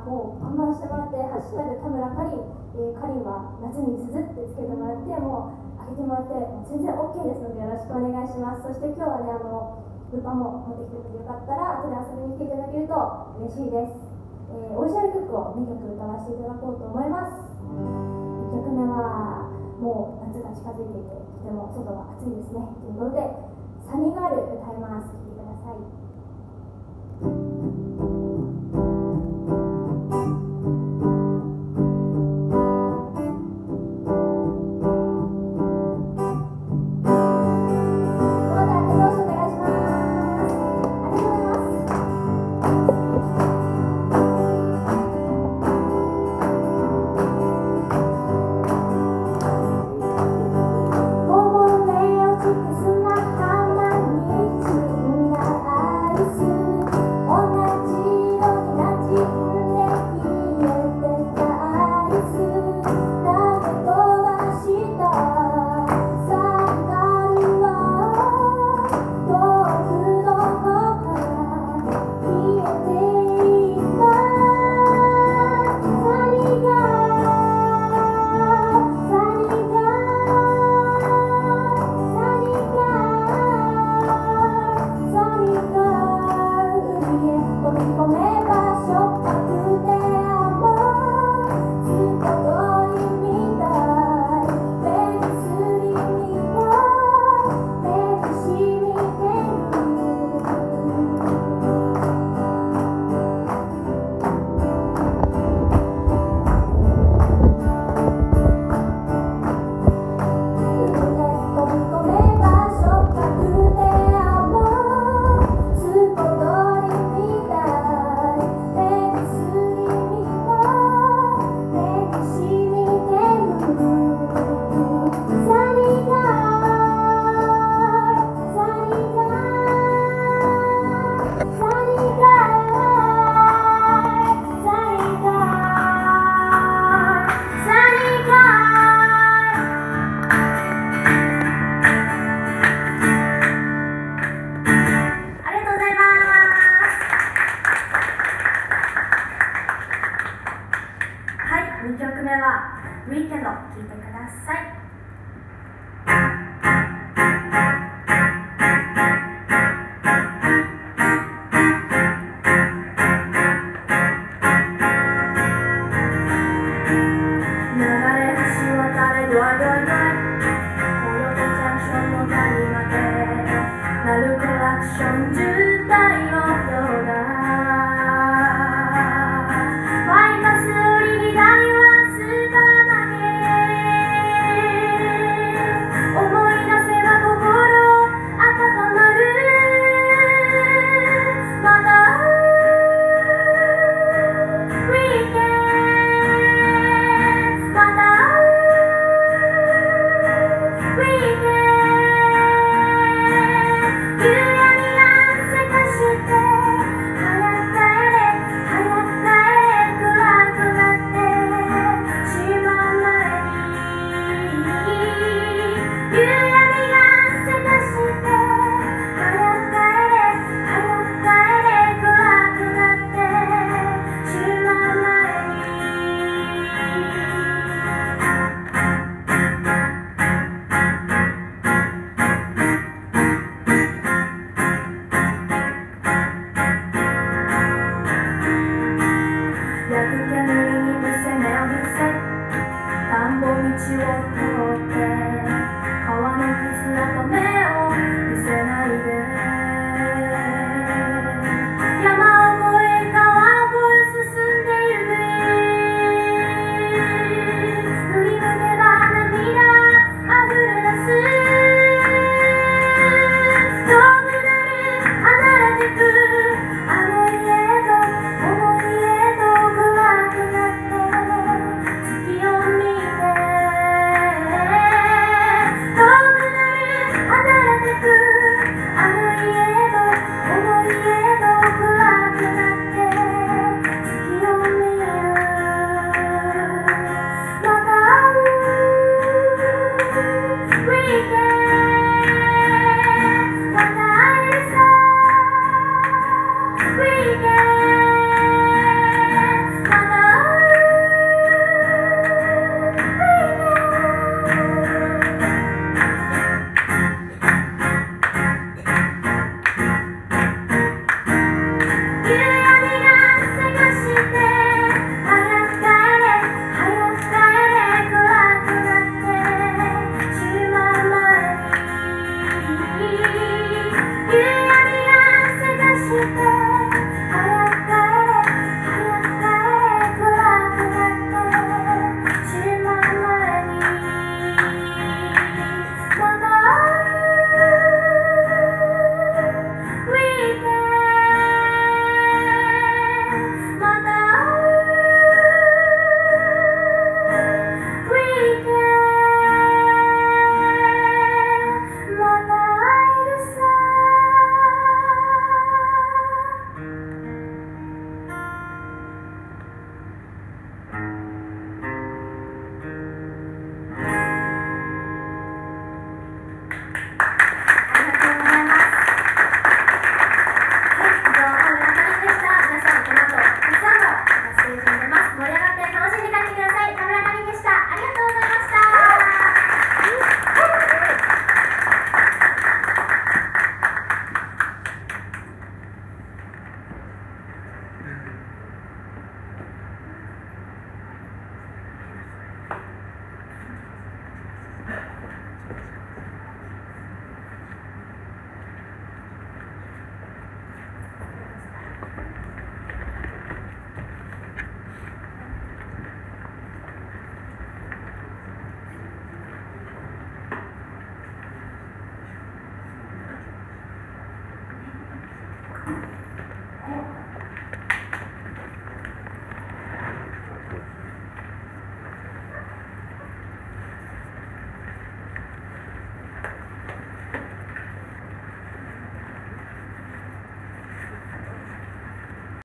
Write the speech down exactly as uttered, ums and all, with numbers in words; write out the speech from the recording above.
もうバンバンしてもらって、ハッシュタグ田村かりん、えー、かりんは夏に鈴ってつけてもらって、もう上げてもらって、もう全然 オーケー ですのでよろしくお願いします。そして今日はね、あの物販も持ってきてくれてよかったら後で遊びに来ていただけると嬉しいです。えー、オリジナル曲をにきょく歌わせていただこうと思います。いっきょくめはもう夏が近づいていて、とても外が暑いですね。ということでサニーガール歌います。聴いてください。にきょくめは「ウィーケンド」聴いてください。川の傷跡目を見せないで